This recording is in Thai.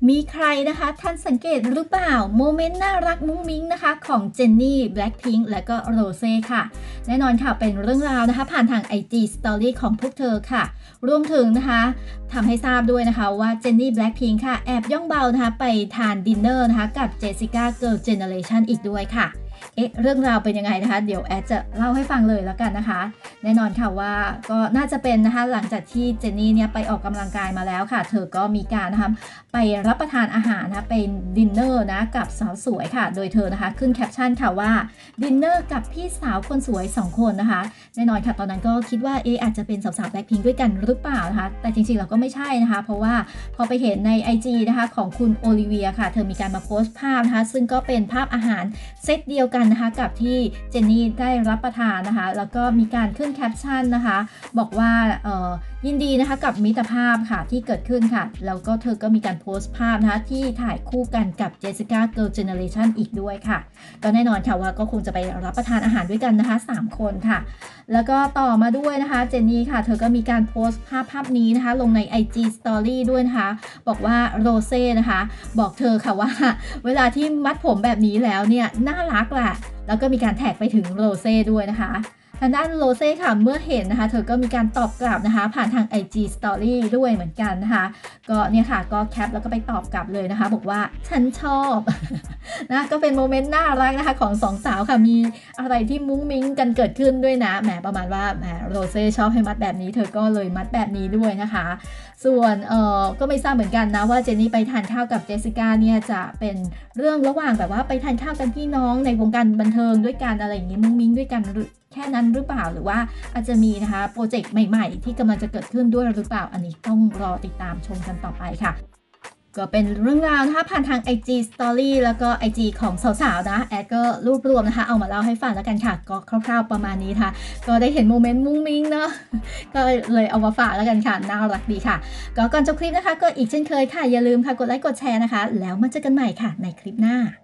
มีใครนะคะท่านสังเกตหรือเปล่าโมเมนต์น่ารักมุ้งมิ้งนะคะของเจนนี่แบล็คพิงค์และก็โรเซ่ค่ะแน่นอนค่ะเป็นเรื่องราวนะคะผ่านทาง IG Story ของพวกเธอค่ะรวมถึงนะคะทำให้ทราบด้วยนะคะว่าเจนนี่แบล็คพิงค์ค่ะแอบย่องเบานะคะไปทานดินเนอร์นะคะกับเจสสิก้าเกิร์ลเจเนเรชันอีกด้วยค่ะเรื่องราวเป็นยังไงนะคะเดี๋ยวแอดจะเล่าให้ฟังเลยแล้วกันนะคะแน่นอนค่ะว่าก็น่าจะเป็นนะคะหลังจากที่เจนนี่เนี่ยไปออกกำลังกายมาแล้วค่ะเธอก็มีการนะคะไปรับประทานอาหารนะคะเป็นดินเนอร์นะกับสาวสวยค่ะโดยเธอนะคะขึ้นแคปชั่นค่ะว่าดินเนอร์กับพี่สาวคนสวย2คนนะคะแน่นอนค่ะตอนนั้นก็คิดว่าอาจจะเป็นสาวๆแบล็คพิงค์ด้วยกันหรือเปล่านะคะแต่จริงๆเราก็ไม่ใช่นะคะเพราะว่าพอไปเห็นใน IG นะคะของคุณโอลิเวียค่ะเธอมีการมาโพสต์ภาพนะคะซึ่งก็เป็นภาพอาหารเซตเดียวกันนะคะกับที่เจนนี่ได้รับประทานนะคะแล้วก็มีการขึ้นแคปชั่นนะคะบอกว่ายินดีนะคะกับมิตรภาพค่ะที่เกิดขึ้นค่ะแล้วก็เธอก็มีการโพสต์ภาพนะคะที่ถ่ายคู่กันกับเจสสิก้าเกิร์ลเจเนเรชันอีกด้วยค่ะก็แน่นอนค่ะว่าก็คงจะไปรับประทานอาหารด้วยกันนะคะ3คนค่ะแล้วก็ต่อมาด้วยนะคะเจนนี่ค่ะเธอก็มีการโพสต์ภาพนี้นะคะลงใน IG Story ด้วยนะคะบอกว่าโรเซ่นะคะบอกเธอค่ะว่าเวลาที่มัดผมแบบนี้แล้วเนี่ยน่ารักแหละแล้วก็มีการแท็กไปถึงโรเซ่ด้วยนะคะทางด้านโรเซ่ค่ะเมื่อเห็นนะคะเธอก็มีการตอบกลับนะคะผ่านทาง IG Story ด้วยเหมือนกันนะคะก็เนี่ยค่ะก็แคปแล้วก็ไปตอบกลับเลยนะคะบอกว่าฉันชอบนะก็เป็นโมเมนต์น่ารักนะคะของ2สาวค่ะมีอะไรที่มุ้งมิ้งกันเกิดขึ้นด้วยนะแหมประมาณว่าแหมโรเซ่ชอบให้มัดแบบนี้เธอก็เลยมัดแบบนี้ด้วยนะคะส่วนก็ไม่ทราบเหมือนกันนะว่าเจนนี่ไปทานข้าวกับเจสสิก้าเนี่ยจะเป็นเรื่องระหว่างแบบว่าไปทานข้าวกันพี่น้องในวงการบันเทิงด้วยกันอะไรอย่างนี้มุ้งมิ้งด้วยกันแค่นั้นหรือเปล่าหรือว่าอาจจะมีนะคะโปรเจกต์ใหม่ๆที่กำลังจะเกิดขึ้นด้วยหรือเปล่าอันนี้ต้องรอติดตามชมกันต่อไปค่ะก็เป็นเรื่องราวนะคะผ่านทาง IG Story แล้วก็ IG ของสาวๆนะแอดก็รวบรวมนะคะเอามาเล่าให้ฟังแล้วกันค่ะก็คร่าวๆประมาณนี้ค่ะก็ได้เห็นโมเมนต์มุ้งมิ้งเนาะก็เลยเอามาฝากแล้วกันค่ะน่ารักดีค่ะก็ก่อนจบคลิปนะคะก็อีกเช่นเคยค่ะอย่าลืมค่ะกดไลค์กดแชร์นะคะแล้วมาเจอกันใหม่ค่ะในคลิปหน้า